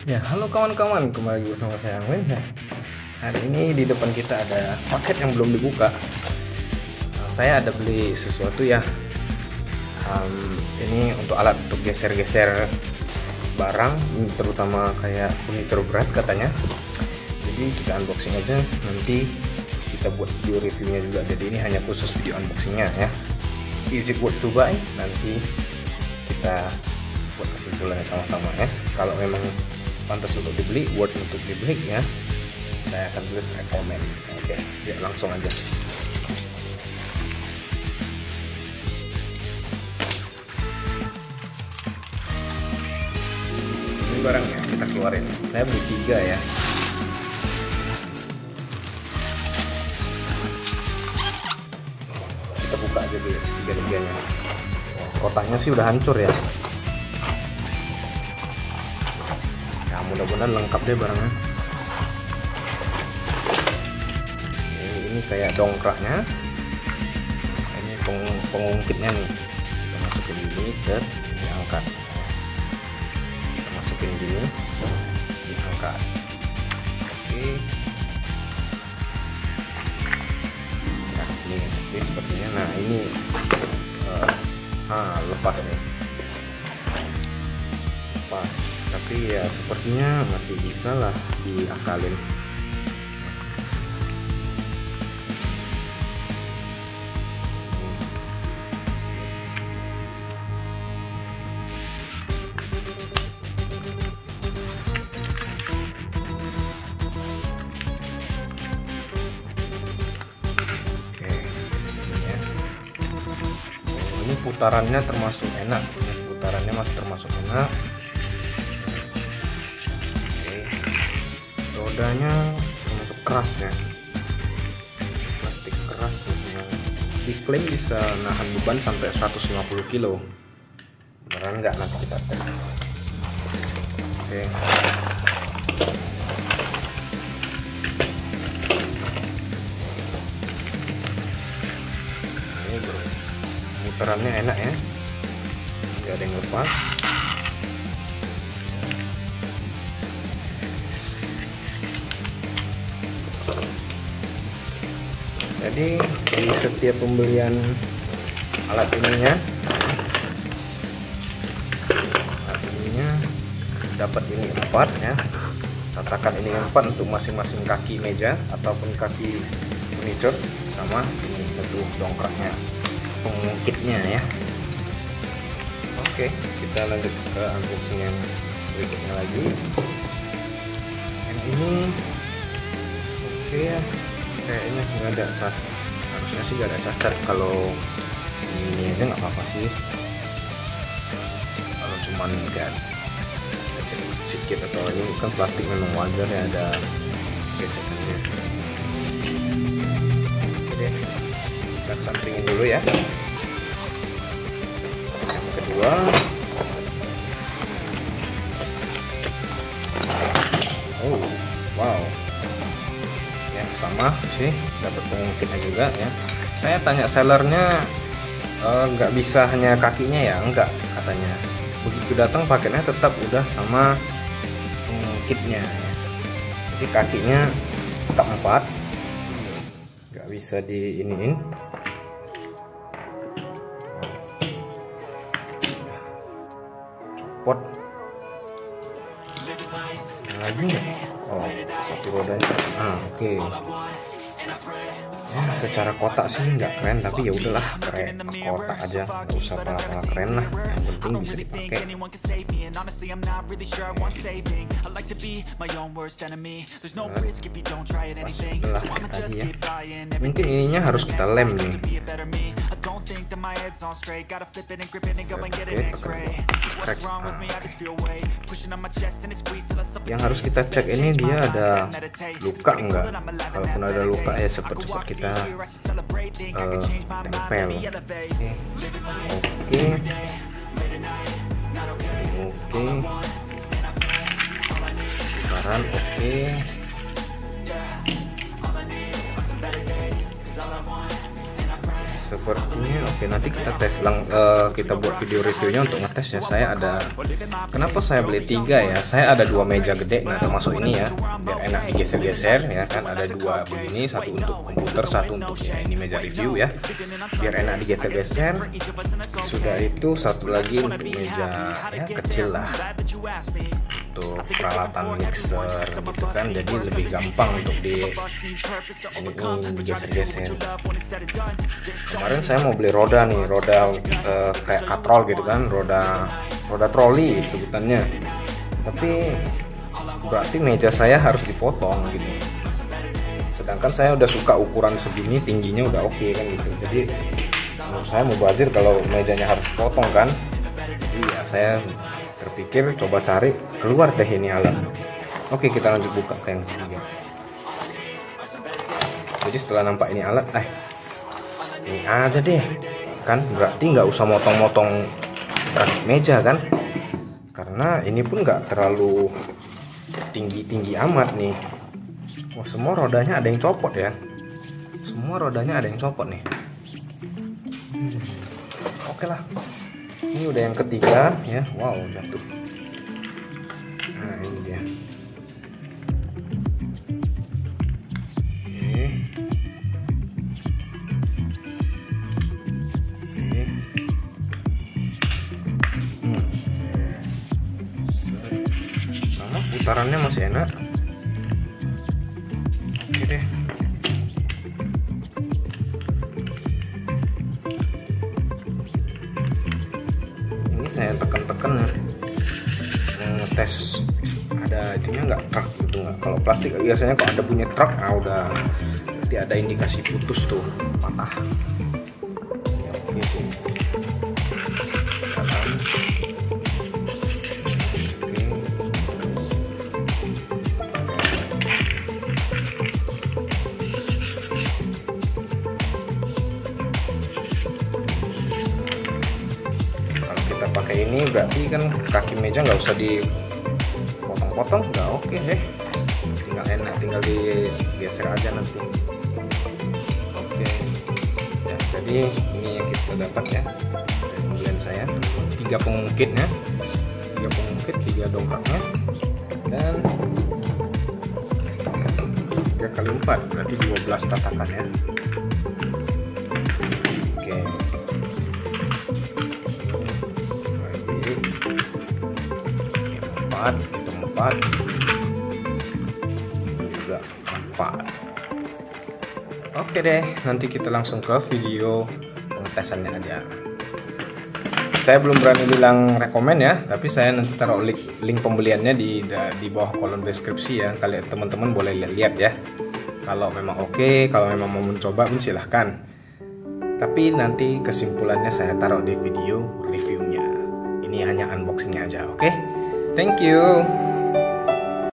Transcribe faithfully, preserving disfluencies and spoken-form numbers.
Ya, halo kawan-kawan, kembali lagi bersama saya Angwin ya. Hari ini di depan kita ada paket yang belum dibuka. Nah, saya ada beli sesuatu ya. Um, ini untuk alat untuk geser-geser barang, terutama kayak furniture berat katanya. Jadi kita unboxing aja, nanti kita buat video reviewnya juga. Jadi ini hanya khusus video unboxingnya ya. Is it worth to buy? Nanti kita buat kesimpulannya sama-sama ya. Kalau memang pantas untuk dibeli, worth untuk dibeli ya, saya akan tulis rekomen. Oke, ya langsung aja. Ini barangnya kita keluarin. Saya beli tiga ya. Kita buka aja dulu tiga-tiganya. Kotaknya sih udah hancur ya. Mudah-mudahan lengkap deh barangnya. Ini, ini kayak dongkraknya, ini peng, pengungkitnya nih. Kita masukin gini, dan diangkat. Kita masukin gini, diangkat. Oke. Nah ini, oke sepertinya. Nah ini, uh, ah lepas nih. Lepas. Tapi ya sepertinya masih bisa lah diakalin. Oke, ini ya. Ini putarannya termasuk enak. Putarannya masih termasuk enak. Rodanya termasuk keras ya, plastik keras yang diklaim bisa nahan beban sampai seratus lima puluh kilo. Beneran nggak? Nanti kita tes. Oke. Ini bro, putarannya enak ya, nggak ada yang lepas. Jadi di setiap pembelian alat ininya, alat ininya dapat ini empat ya. Tatakan ini empat untuk masing-masing kaki meja ataupun kaki furniture, sama ini satu dongkraknya, pengungkitnya ya. Oke, kita lanjut ke unboxing yang berikutnya lagi. Yang ini oke ya. Kayaknya nggak ada cat, harusnya sih nggak ada cacat. Kalau ini aja nggak apa-apa sih, kalau cuman nggak kecil sedikit atau ini kan plastik memang wajar ya ada gesekannya. Oke deh, kita sampingin dulu ya. Yang kedua, oh wow, sama sih, dapat pengungkitnya juga ya. Saya tanya sellernya, nggak e, bisa hanya kakinya ya, enggak katanya. Begitu datang paketnya tetap udah sama pengungkitnya ya. Jadi kakinya tetap empat, nggak bisa di iniin. Copot. Nah, lagi nggak? Oh, satu rodanya. Ah, oke. Okay. Ya, secara kotak sih nggak keren, tapi ya udahlah, keren kotak aja, nggak usah pala-pala keren lah. Yang penting bisa dipakai. Nah, pas tadi ya. Mungkin ininya harus kita lem nih. Yang harus kita cek ini dia ada luka enggak. Kalaupun ada luka ya cepat-cepat kita uh, tempel. Oke, oke, oke. Putaran oke. sepertinya oke. Nanti kita tes lang uh, kita buat video reviewnya untuk ngetesnya. Saya ada, kenapa saya beli tiga ya, saya ada dua meja gede, nah termasuk ini ya, biar enak digeser-geser ya kan. Ada dua begini, satu untuk komputer, satu untuk ya ini meja review ya, biar enak digeser-geser. Sudah itu satu lagi untuk meja ya kecil lah, untuk peralatan mixer gitu kan, jadi lebih gampang untuk di ini, ini digeser-geser. Kemarin saya mau beli roda nih, roda uh, kayak katrol gitu kan, roda roda troli sebutannya, tapi berarti meja saya harus dipotong gitu. Sedangkan saya udah suka ukuran segini, tingginya udah oke okay, kan gitu. Jadi menurut saya mubazir kalau mejanya harus potong kan. Jadi ya saya terpikir coba cari keluar deh ini alat. Oke, kita lanjut buka ke yang ketiga. Jadi setelah nampak ini alat, eh ini aja deh kan, berarti nggak usah motong-motong meja kan, karena ini pun nggak terlalu tinggi-tinggi amat nih. Wah, semua rodanya ada yang copot ya, semua rodanya ada yang copot nih. hmm. Oke lah, ini udah yang ketiga ya. Wow, jatuh. Nah ini dia. Putarannya masih enak. Oke deh. Ini saya tekan-tekan ya, ngetes ada itunya nggak, truk gitu nggak. Kalau plastik biasanya kalau ada bunyi truk, ah udah berarti ada indikasi putus tuh, patah. Ya, oke sih. Pakai ini berarti kan kaki meja nggak usah dipotong-potong, udah oke deh, tinggal enak, tinggal digeser aja nanti. Oke ya, jadi ini yang kita dapat ya. Kemudian saya tiga pengungkitnya, tiga pengungkit, tiga dongkraknya, dan tiga kali empat berarti dua belas tatakan ya. Oke, itu empat, ini juga empat. Oke deh, nanti kita langsung ke video pengetesannya aja. Saya belum berani bilang rekomen ya, tapi saya nanti taruh link, link pembeliannya di di bawah kolom deskripsi ya. Kalian teman-teman boleh lihat ya. Kalau memang oke, kalau memang mau mencoba pun silahkan. Tapi nanti kesimpulannya saya taruh di video reviewnya. Ini hanya unboxingnya aja, oke? Thank you.